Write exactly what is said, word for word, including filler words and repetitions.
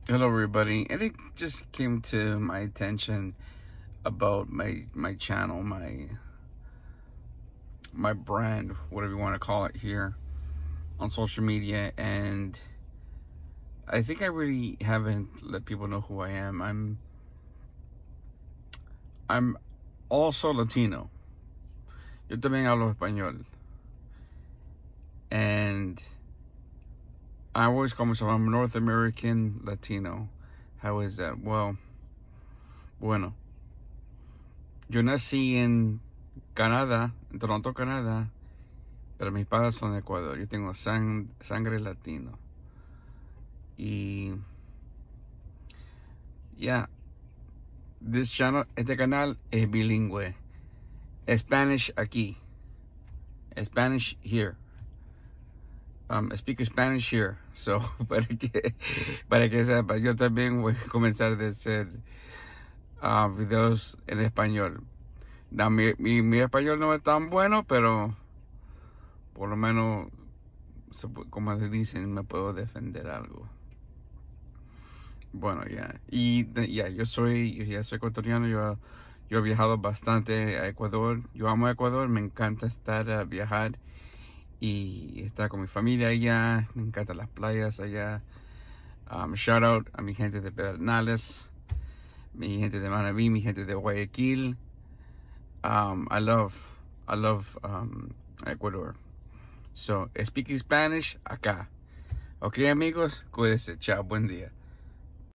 Hello everybody, and it just came to my attention about my my channel, my my brand, whatever you want to call it, here on social media. And I think I really haven't let people know who I am. I'm I'm also Latino. Yo también hablo español. And I always call myself I'm North American Latino. How is that? Well, bueno. Yo nací en Canadá, en Toronto, Canadá, pero mis padres son de Ecuador. Yo tengo sang sangre latino. Y yeah, this channel, este canal es bilingüe. Spanish aquí. Spanish here. Um, I speak Spanish here. So, para que, para que sepa, yo también voy a comenzar a hacer uh, videos en español. Now, mi, mi, mi español no es tan bueno, pero por lo menos, como se dicen, me puedo defender algo. Bueno, ya. Yeah. Y ya, yeah, yo soy, yo ya soy ecuatoriano. Yo, yo he viajado bastante a Ecuador. Yo amo Ecuador. Me encanta estar a viajar y estar con mi familia allá. Me encantan las playas allá. Um, shout out a mi gente de Pedernales, mi gente de Manaví, mi gente de Guayaquil. Um, I love, I love um, Ecuador. So, speaking Spanish acá. Ok, amigos, cuídense. Chao, buen día.